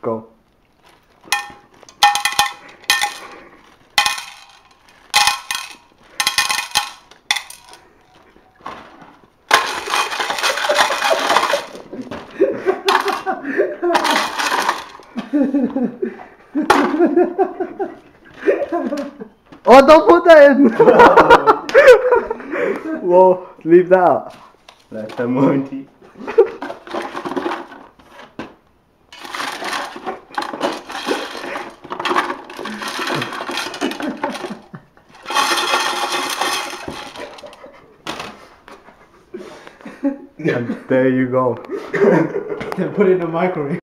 Go. Oh, don't put that in! Whoa, leave that out. That's a Monty. And there you go. Then put it in the microwave.